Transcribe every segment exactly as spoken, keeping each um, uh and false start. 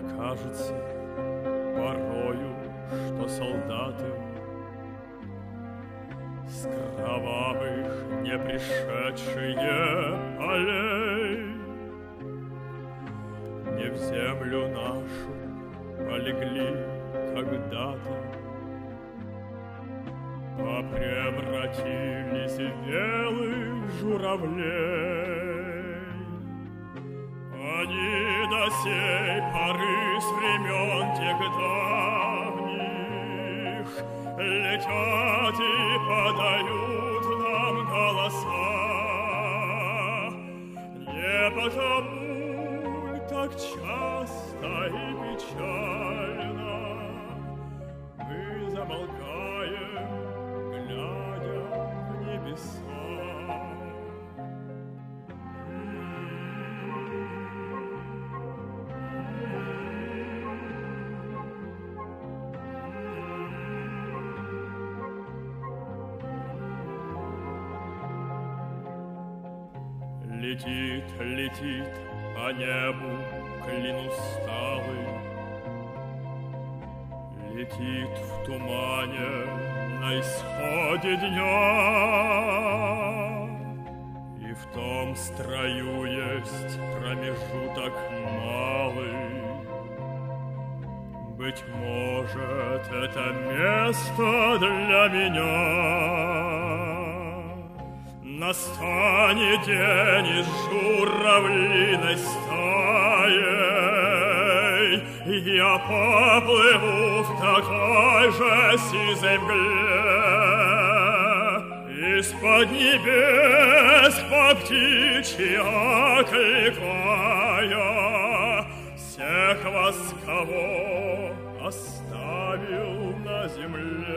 Мне кажется порою, что солдаты с кровавых не пришедшие полей не в землю нашу полегли когда-то, а превратились в белых журавлей. Они до сей поры с времен тех давних летят и подают нам голоса. Не потому так часто и печально мы замолкаем, глядя в небеса. Летит, летит по небу клин усталый, летит в тумане на исходе дня, и в том строю есть промежуток малый. Быть может, это место для меня. Настанет день из журавлиной стаей, я поплыву в такой же сизой мгле, из-под небес по птичьи окликая всех вас, кого оставил на земле.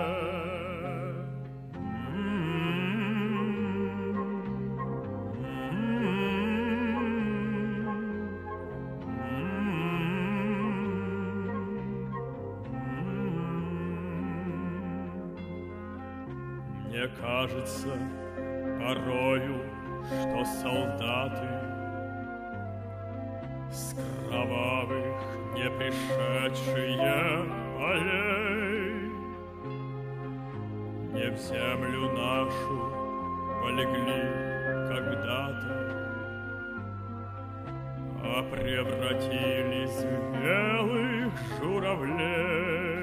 Мне кажется порою, что солдаты с кровавых не пришедшие полей не в землю нашу полегли когда-то, а превратились в белых журавлей.